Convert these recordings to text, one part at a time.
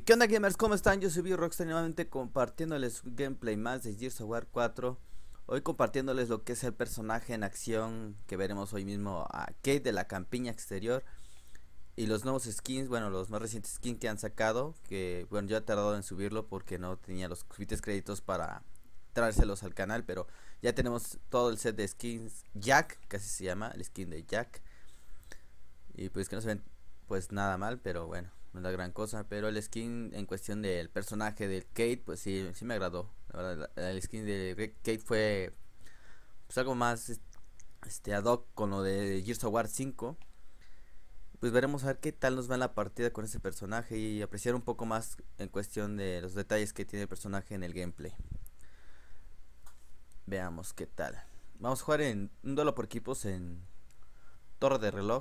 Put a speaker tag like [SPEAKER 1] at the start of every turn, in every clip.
[SPEAKER 1] ¿Qué onda, gamers? ¿Cómo están? Yo soy Rockstar, nuevamente compartiéndoles un gameplay más de Gears of War 4. Hoy compartiéndoles lo que es el personaje en acción que veremos hoy mismo, a Kate de la campiña exterior, y los nuevos skins, bueno, los más recientes skins que han sacado, que bueno, yo he tardado en subirlo porque no tenía los suficientes créditos para traérselos al canal, pero ya tenemos todo el set de skins Jack, que así se llama, el skin de Jack, y pues que no se ven pues nada mal, pero bueno, no es la gran cosa. Pero el skin en cuestión del personaje del Kate, pues sí, sí me agradó. La verdad, el skin de Kate fue pues algo más ad hoc con lo de Gears of War 5. Pues veremos a ver qué tal nos va en la partida con ese personaje y apreciar un poco más en cuestión de los detalles que tiene el personaje en el gameplay. Veamos qué tal. Vamos a jugar en un duelo por equipos en Torre de Reloj.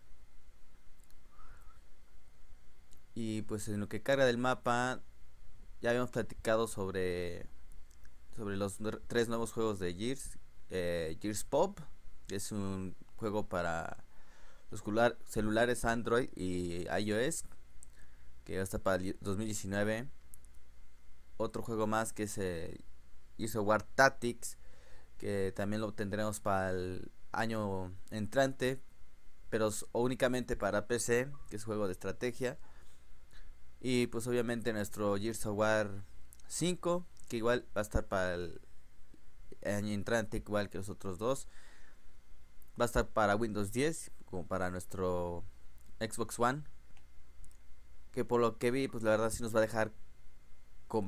[SPEAKER 1] Y pues en lo que carga del mapa, ya habíamos platicado sobre los tres nuevos juegos de Gears. Gears Pop, que es un juego para los celulares Android y iOS, que va a estar para el 2019. Otro juego más que es Gears of War Tactics, que también lo tendremos para el año entrante, pero únicamente para PC, que es juego de estrategia. Y pues obviamente nuestro Gears of War 5, que igual va a estar para el año entrante, igual que los otros dos. Va a estar para Windows 10, como para nuestro Xbox One. Que por lo que vi, pues la verdad sí nos va a dejar con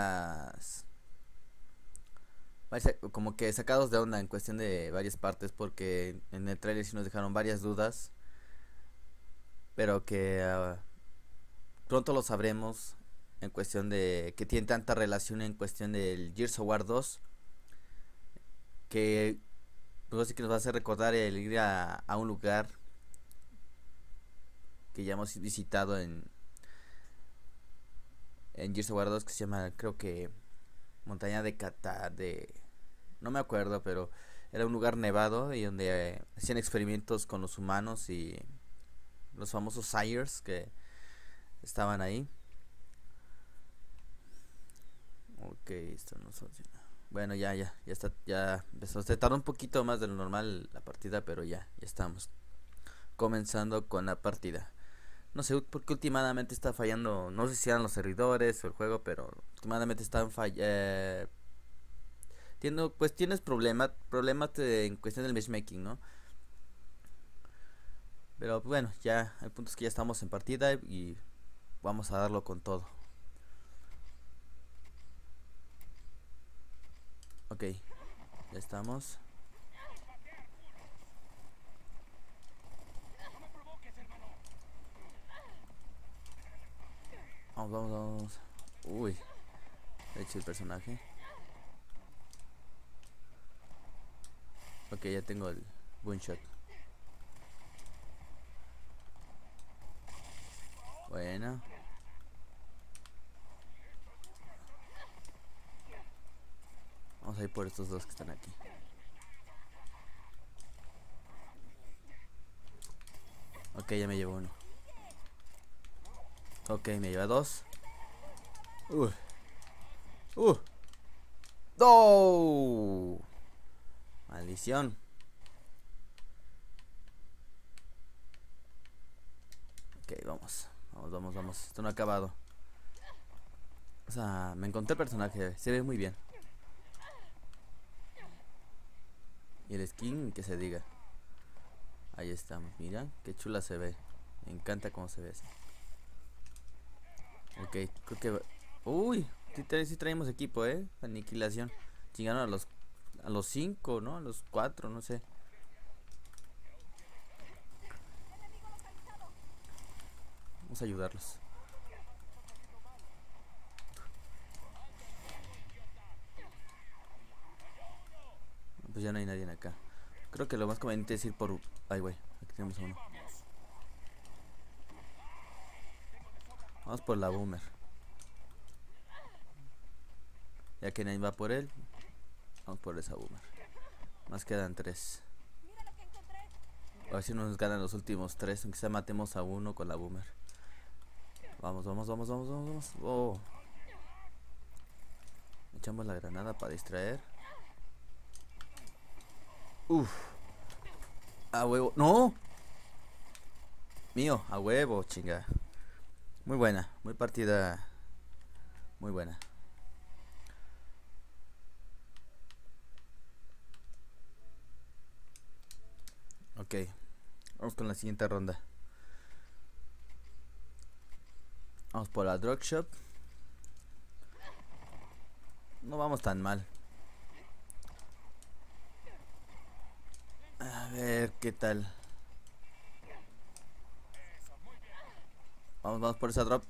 [SPEAKER 1] como que sacados de onda en cuestión de varias partes, porque en el trailer sí nos dejaron varias dudas. Pero que pronto lo sabremos en cuestión de que tiene tanta relación en cuestión del Gears of War 2, que pues así que nos va a hacer recordar el ir a un lugar que ya hemos visitado en Gears of War 2, que se llama, creo que Montaña de Qatar, no me acuerdo, pero era un lugar nevado y donde hacían experimentos con los humanos y los famosos Sires que estaban ahí. Ok, esto no funciona. Bueno, ya está, ya empezó. Se tardó un poquito más de lo normal la partida, pero ya estamos comenzando con la partida. No sé por qué últimamente está fallando, no sé si eran los servidores o el juego, pero últimamente están tienes problemas en cuestión del matchmaking, ¿no? Pero bueno, ya el punto es que ya estamos en partida y vamos a darlo con todo. Ok, ya estamos. Vamos. Uy, de hecho el personaje. Ok, ya tengo el Boomshot. Bueno. Vamos a ir por estos dos que están aquí. Ok, ya me llevo uno. Ok, me lleva dos. ¡No! Maldición. Ok, vamos. Esto no ha acabado. O sea, me encontré el personaje. Se ve muy bien. Y el skin, que se diga. Ahí estamos. Mira, qué chula se ve. Me encanta cómo se ve eso. Ok, creo que... Uy, sí traemos equipo, Aniquilación. Chingaron a los 5, ¿no? A los 4, no sé. Vamos a ayudarlos. Pues ya no hay nadie acá. Creo que lo más conveniente es ir por... Ay, güey, aquí tenemos uno. Vamos por la Boomer. Ya que nadie va por él, vamos por esa Boomer. Más quedan 3. A ver si nos ganan los últimos 3, aunque sea matemos a uno con la Boomer. Vamos, vamos, vamos, vamos, vamos, vamos. Oh. Echamos la granada para distraer. Uf. A huevo. ¡No! Mío, a huevo, chinga. Muy buena, muy partida. Muy buena. Ok. Vamos con la siguiente ronda. Vamos por la drug shop. No vamos tan mal. A ver qué tal. Vamos, vamos por esa drop.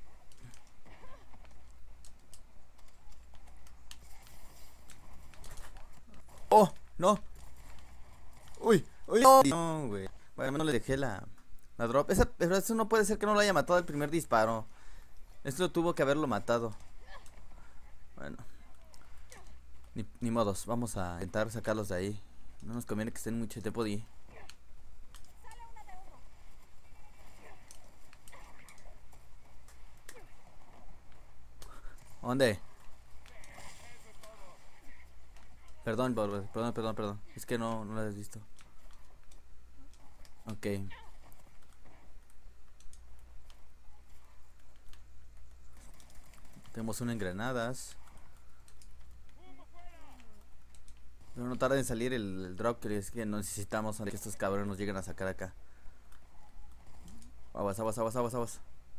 [SPEAKER 1] Oh, no. Uy, uy, no, güey. Bueno, no le dejé la drop. Pero eso no puede ser que no lo haya matado el primer disparo. Esto tuvo que haberlo matado. Bueno. Ni modos. Vamos a intentar sacarlos de ahí. No nos conviene que estén mucho tiempo de... ¿Dónde? Perdón, perdón. Es que no lo has visto. Ok. Tenemos una en granadas. Pero no tarda en salir el drop, que es que no necesitamos que estos cabrones nos lleguen a sacar acá. Aguas, aguas, aguas, aguas, aguas.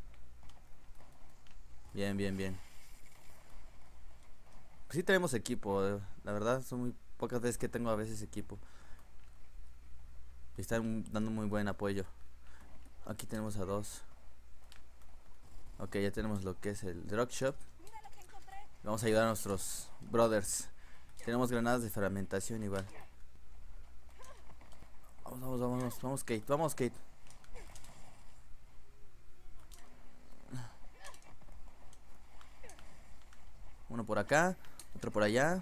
[SPEAKER 1] Bien, bien, bien. Pues sí tenemos equipo, la verdad son muy pocas veces que tengo a veces equipo. Y están dando muy buen apoyo. Aquí tenemos a dos. Ok, ya tenemos lo que es el drug shop. Vamos a ayudar a nuestros brothers. Tenemos granadas de fragmentación igual. Vamos, vamos, vamos, vamos, Kate, vamos, Kate. Uno por acá, otro por allá.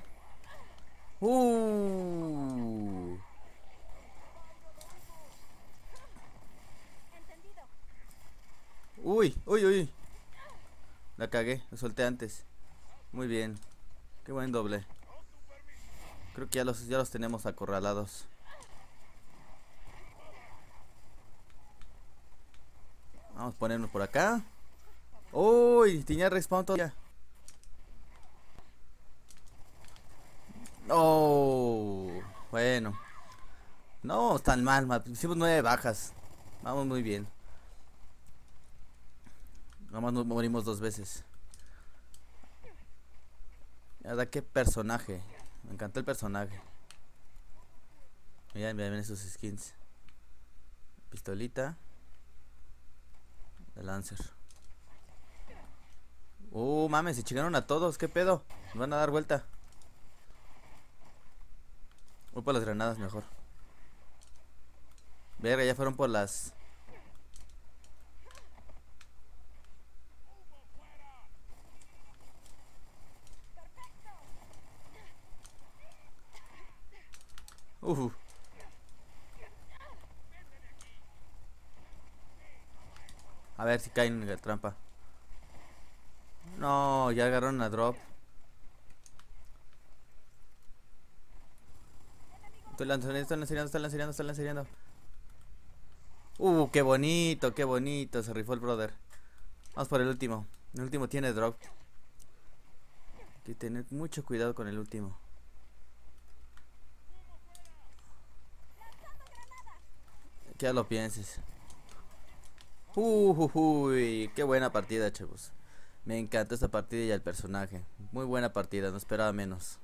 [SPEAKER 1] Uy, uy, uy. La cagué, lo solté antes. Muy bien. Qué buen doble. Creo que ya los tenemos acorralados. Vamos a ponernos por acá. Uy, tenía respawn todavía. Oh, bueno. No, tan mal, hicimos 9 bajas. Vamos muy bien. Nomás nos morimos 2 veces. La verdad, qué personaje. Me encantó el personaje. Miren, miren esos skins. Pistolita. De Lancer. Mames, se chingaron a todos. ¿Qué pedo? Nos van a dar vuelta. Voy por las granadas mejor. Verga, ya fueron por las... A ver si caen en la trampa. No, ya agarraron a drop. Están lanzando. Qué bonito, qué bonito. Se rifó el brother. Vamos por el último. El último tiene drop. Hay que tener mucho cuidado con el último. Que ya lo pienses. Qué buena partida, chavos. Me encantó esta partida y el personaje. Muy buena partida, no esperaba menos.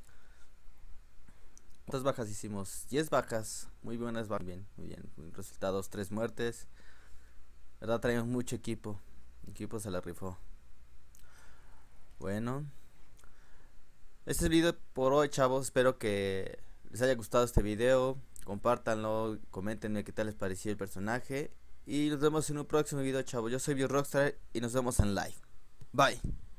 [SPEAKER 1] ¿Cuántas bajas hicimos? 10 bajas. Muy buenas bajas. Bien, muy bien. Resultados: 3 muertes. ¿Verdad? Traemos mucho equipo. El equipo se la rifó. Bueno. Este es el video por hoy, chavos. Espero que les haya gustado este video. Compártanlo, coméntenme qué tal les pareció el personaje. Y nos vemos en un próximo video, chavos. Yo soy BioRockstar y nos vemos en live. Bye.